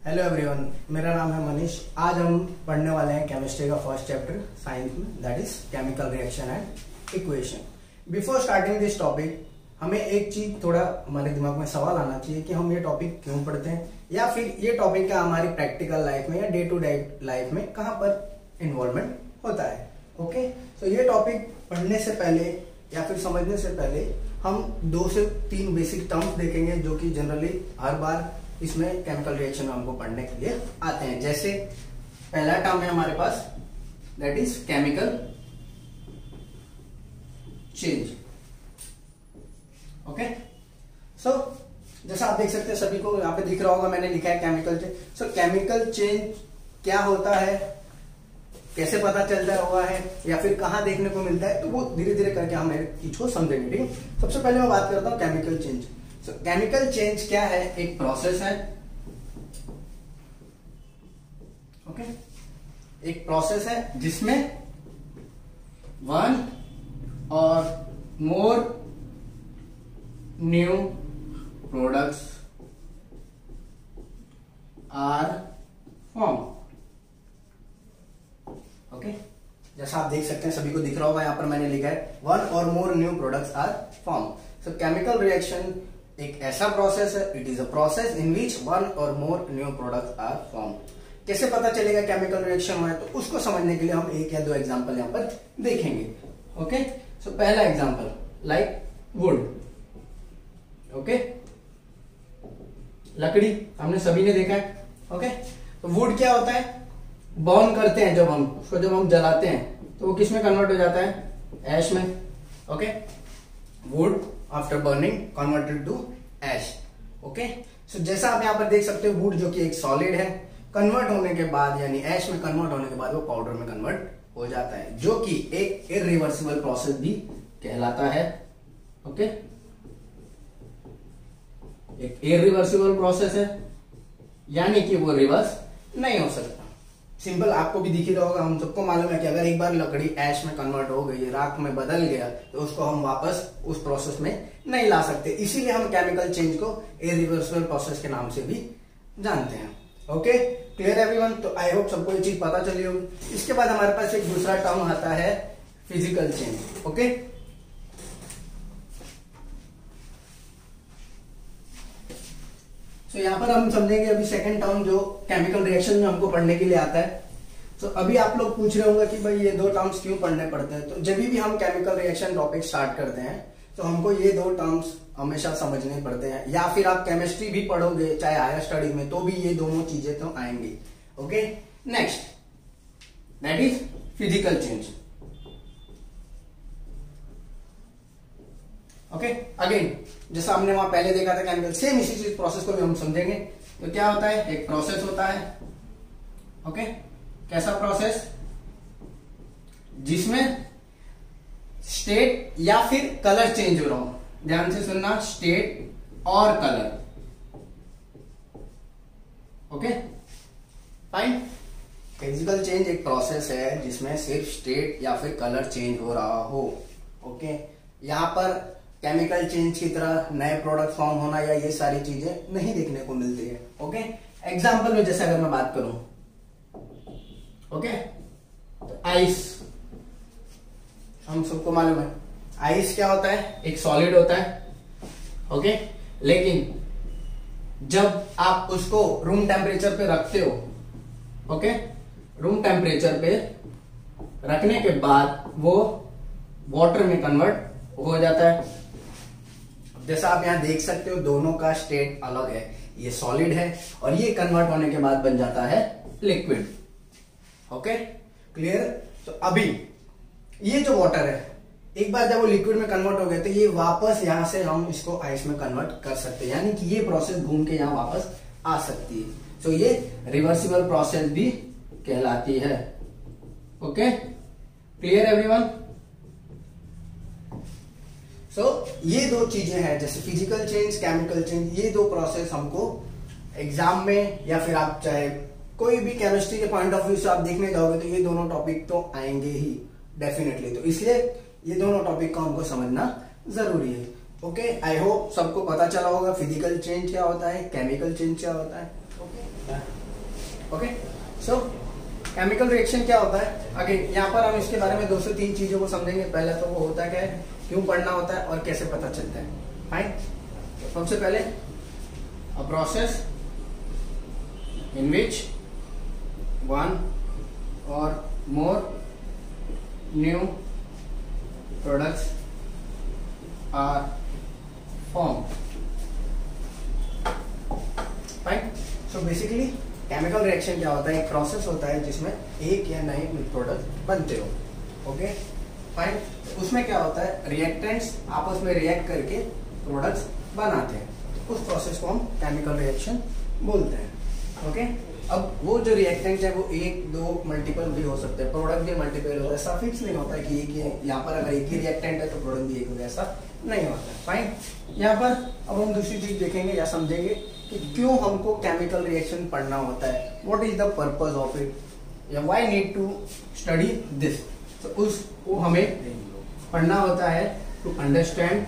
Hello everyone, मेरा नाम है मनीष। आज हम पढ़ने वाले हैं केमिस्ट्री का फर्स्ट चैप्टर साइंस में, that is chemical reaction and equation. Before starting this topic हमें एक चीज थोड़ा हमारे दिमाग में सवाल आना चाहिए कि हम ये टॉपिक क्यों पढ़ते हैं, या फिर ये टॉपिक का हमारी प्रैक्टिकल लाइफ में या डे टू डे लाइफ में कहाँ पर इन्वॉल्वमेंट होता है। ओके, तो ये टॉपिक पढ़ने से पहले या फिर समझने से पहले हम 2 से 3 बेसिक टर्म्स देखेंगे जो कि जनरली हर बार इसमें केमिकल रिएक्शन में हमको पढ़ने के लिए आते हैं। जैसे पहला टर्म है हमारे पास, that is chemical change. Okay, so जैसा आप देख सकते हैं, सभी को यहाँ पे दिख रहा होगा, मैंने लिखा है chemical change. So chemical change क्या होता है, कैसे पता चलता हुआ है, या फिर कहाँ देखने को मिलता है, तो वो धीरे धीरे करके हम चीज को समझेंगे। ठीक है, सबसे पहले मैं बात करता हूँ chemical change. So chemical change क्या है? एक प्रोसेस है। ओके, एक प्रोसेस है जिसमें 1 or more new products are form. Okay, जैसा आप देख सकते हैं, सभी को दिख रहा होगा, यहां पर मैंने लिखा है 1 or more new products are form. So chemical reaction एक ऐसा प्रोसेस है, it is a process in which 1 or more new products are form. कैसे पता चलेगा केमिकल रिएक्शन हुआ है, तो उसको समझने के लिए हम 1 या 2 एग्जांपल यहां पर देखेंगे। ओके, सो पहला एग्जांपल लाइक वुड। ओके, लकड़ी हमने सभी ने देखा है। ओके, तो वुड क्या होता है? बर्न करते हैं जब हम उसको, जब हम जलाते हैं तो वो किस में कन्वर्ट हो जाता है? ऐश में। Okay, wood after burning converted to ash. Okay, so जैसा आप यहाँ पर देख सकते हो, वुड जो कि एक सॉलिड है, कन्वर्ट होने के बाद यानी ऐश में कन्वर्ट होने के बाद वो पाउडर में कन्वर्ट हो जाता है, जो कि एक इरिवर्सिबल प्रोसेस भी कहलाता है। ओके, एक इरिवर्सिबल प्रोसेस है, यानी कि वो रिवर्स नहीं हो सकता। सिंपल, आपको भी दिख ही रहा होगा, हम सबको मालूम है कि अगर एक बार लकड़ी ऐश में कन्वर्ट हो गई, राख में बदल गया, तो उसको हम वापस उस प्रोसेस में नहीं ला सकते। इसीलिए हम केमिकल चेंज को इरिवर्सिबल प्रोसेस के नाम से भी जानते हैं। Okay, clear everyone? तो आई होप सबको ये चीज पता चली होगी। इसके बाद हमारे पास एक दूसरा टर्म आता है फिजिकल चेंज। ओके, तो यहां पर हम समझेंगे अभी सेकंड टर्म जो केमिकल रिएक्शन में हमको पढ़ने के लिए आता है। तो अभी आप लोग पूछ रहे होंगे कि भाई ये 2 टर्म्स क्यों पढ़ने पड़ते हैं। तो जब भी हम केमिकल रिएक्शन टॉपिक स्टार्ट करते हैं तो हमको ये 2 टर्म्स हमेशा समझने पड़ते हैं, या फिर आप केमिस्ट्री भी पढ़ोगे चाहे हायर स्टडीज में, तो भी ये दोनों चीजें तो आएंगी। Okay, next that is physical change. Okay, again जैसा हमने वहां पहले देखा था केमिकल, सेम इसी चीज प्रोसेस को भी हम समझेंगे। तो क्या होता है? एक प्रोसेस होता है। ओके, कैसा प्रोसेस? जिसमें स्टेट या फिर कलर चेंज हो रहा हो। ध्यान से सुनना, स्टेट और colour. Okay, fine. Physical change एक प्रोसेस है जिसमें सिर्फ स्टेट या फिर कलर चेंज हो रहा हो। ओके, यहां पर केमिकल चेंज की तरह नए प्रोडक्ट फॉर्म होना या ये सारी चीजें नहीं देखने को मिलती है। ओके, एग्जाम्पल में जैसे अगर मैं बात करूं, ओके, तो आइस, हम सबको मालूम है आइस क्या होता है? एक सॉलिड होता है। ओके, लेकिन जब आप उसको रूम टेम्परेचर पे रखते हो, ओके, रूम टेम्परेचर पे रखने के बाद वो वाटर में कन्वर्ट हो जाता है। जैसा आप यहां देख सकते हो, दोनों का स्टेट अलग है। ये सॉलिड है और ये कन्वर्ट होने के बाद बन जाता है लिक्विड। Okay, clear? तो अभी ये जो वाटर है, एक बार जब वो लिक्विड में कन्वर्ट हो गया तो ये वापस यहां से हम इसको आइस में कन्वर्ट कर सकते हैं, यानी कि ये प्रोसेस घूम के यहां वापस आ सकती है। तो ये रिवर्सिबल प्रोसेस भी कहलाती है। Okay, clear everyone? सो ये 2 चीजें हैं, जैसे फिजिकल चेंज, केमिकल चेंज, ये 2 प्रोसेस हमको एग्जाम में या फिर आप चाहे कोई भी केमिस्ट्री के पॉइंट ऑफ व्यू से आप देखने जाओगे तो ये दोनों टॉपिक तो आएंगे ही डेफिनेटली। तो इसलिए ये दोनों टॉपिक को हमको समझना जरूरी है। ओके, आई होप सबको पता चला होगा फिजिकल चेंज क्या होता है, केमिकल चेंज क्या होता है। Okay. Okay, so chemical reaction क्या होता है, अगेन यहाँ पर हम इसके बारे में 2 से 3 चीजों को समझेंगे। पहले तो वो होता है क्या है, क्यों पढ़ना होता है और कैसे पता चलता है। फाइन, सबसे पहले अ process in which one or more new products are form. Fine, so basically chemical reaction क्या होता है, एक प्रोसेस होता है जिसमें एक या नए प्रोडक्ट बनते हो। ओके फाइन, उसमें क्या होता है, रिएक्टेंट्स आपस में रिएक्ट करके प्रोडक्ट्स बनाते हैं, उस प्रोसेस को हम केमिकल रिएक्शन बोलते हैं। ओके, अब वो जो रिएक्टेंट्स है वो 1, 2 मल्टीपल भी हो सकते हैं, प्रोडक्ट भी मल्टीपल होता है, ऐसा फिक्स नहीं होता है कि एक ही, यहाँ पर अगर एक ही रिएक्टेंट है तो प्रोडक्ट भी एक होगा, ऐसा नहीं होता है। फाइन, यहाँ पर अब हम दूसरी चीज देखेंगे या समझेंगे कि क्यों हमको केमिकल रिएक्शन पढ़ना होता है, what is the purpose of it, या why need to study this. तो उसको हमें पढ़ना होता है to understand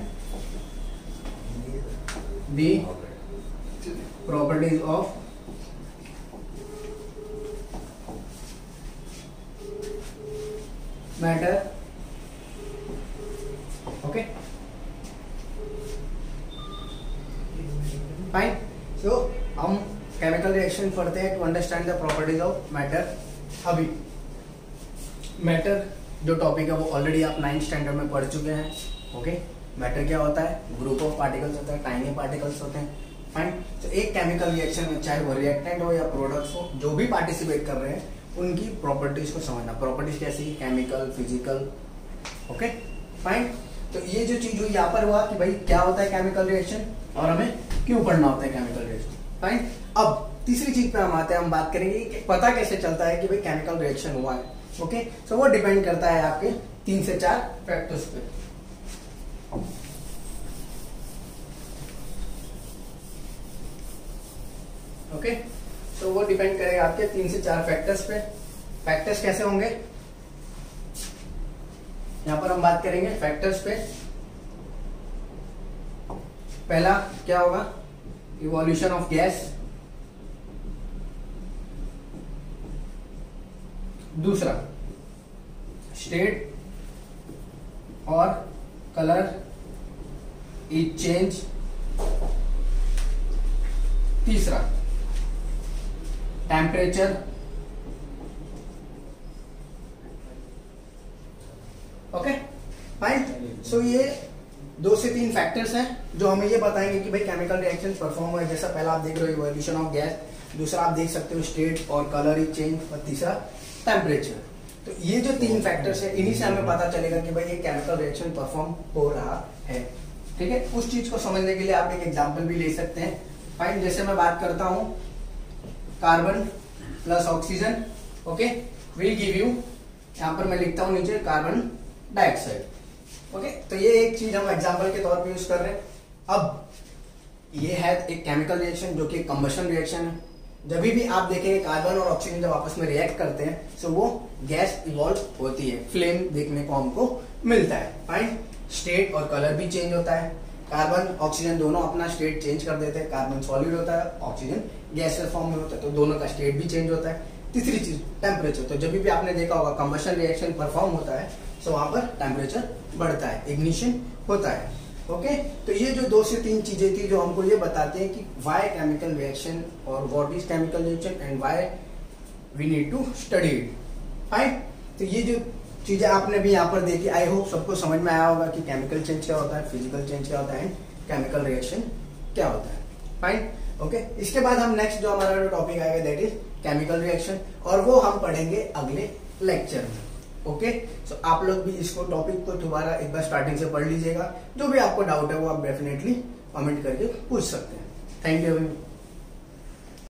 the properties of matter. Okay fine, so हम केमिकल रिएक्शन पढ़ते हैं to understand the properties of matter. अभी मैटर जो टॉपिक है वो ऑलरेडी आप 9th स्टैंडर्ड में पढ़ चुके हैं। ओके, मैटर क्या होता है, ग्रुप ऑफ पार्टिकल्स होता है, टाइनी पार्टिकल्स होते हैं। फाइन, तो एक केमिकल रिएक्शन में चाहे वो रिएक्टेंट हो या प्रोडक्ट्स हो, जो भी पार्टिसिपेट कर रहे हैं उनकी प्रॉपर्टीज को समझना। प्रॉपर्टीज कैसी, केमिकल, फिजिकल। ओके फाइन, तो ये जो चीज हुई यहाँ पर हुआ कि भाई क्या होता है केमिकल रिएक्शन और हमें क्यों पढ़ना होता है केमिकल रिएक्शन। फाइन, अब तीसरी चीज पे हम आते हैं, हम बात करेंगे कि पता कैसे चलता है कि भाई केमिकल रिएक्शन हुआ है। ओके, सो वो डिपेंड करता है आपके 3 से 4 फैक्टर्स पे। ओके, तो वो डिपेंड करेगा आपके 3 से 4 फैक्टर्स पे। फैक्टर्स कैसे होंगे, यहां पर हम बात करेंगे फैक्टर्स पे। पहला क्या होगा, इवोल्यूशन ऑफ गैस। दूसरा स्टेट और कलर इज चेंज। तीसरा टेम्परेचर। ओके फाइन, सो ये 2 से 3 फैक्टर्स हैं जो हमें ये बताएंगे कि भाई केमिकल रिएक्शन परफॉर्म हुआ है। जैसा पहला आप देख रहे हो इवोल्यूशन ऑफ गैस, दूसरा आप देख सकते हो स्टेट और कलर इज चेंज, और तीसरा टेम्परेचर। तो ये जो 3 फैक्टर्स है, इन्हीं से हमें पता चलेगा कि भाई ये केमिकल रिएक्शन परफॉर्म हो रहा है। ठीक है, उस चीज को समझने के लिए आप एक एग्जांपल भी ले सकते हैं। फाइन, जैसे मैं बात करता हूं carbon plus oxygen, okay, will give you, यहां पर मैं लिखता हूं नीचे कार्बन डाइऑक्साइड। ओके, तो ये एक चीज हम एग्जांपल के तौर पे यूज कर रहे हैं। अब ये है एक केमिकल रिएक्शन जो कि कंबशन रिएक्शन है। जब भी आप देखेंगे कार्बन और ऑक्सीजन जब आपस में रिएक्ट करते हैं तो वो गैस इवॉल्व होती है, फ्लेम देखने को हमको मिलता है। फाइन, स्टेट और कलर भी चेंज होता है। कार्बन ऑक्सीजन दोनों अपना स्टेट चेंज कर देते हैं, कार्बन सॉलिड होता है, ऑक्सीजन गैसियस फॉर्म में होता है, तो दोनों का स्टेट भी चेंज होता है। तीसरी चीज टेम्परेचर, तो जब भी आपने देखा होगा कंबशन रिएक्शन परफॉर्म होता है तो वहां पर टेम्परेचर बढ़ता है, इग्निशन होता है। ओके, तो ये जो 2 से 3 चीजें थी जो हमको ये बताते हैं कि व्हाई केमिकल रिएक्शन और what is chemical reaction and why we need to study it. Fine, तो ये जो चीजें आपने भी यहाँ पर देखी, आई होप सबको समझ में आया होगा कि केमिकल चेंज क्या होता है, फिजिकल चेंज क्या होता है एंड केमिकल रिएक्शन क्या होता है। फाइन, ओके, इसके बाद हम नेक्स्ट जो हमारा टॉपिक आएगा दैट इज केमिकल रिएक्शन, और वो हम पढ़ेंगे अगले लेक्चर में। ओके, सो आप लोग भी इसको टॉपिक को दोबारा एक बार स्टार्टिंग से पढ़ लीजिएगा। जो भी आपको डाउट है वो आप डेफिनेटली कमेंट करके पूछ सकते हैं। Thank you.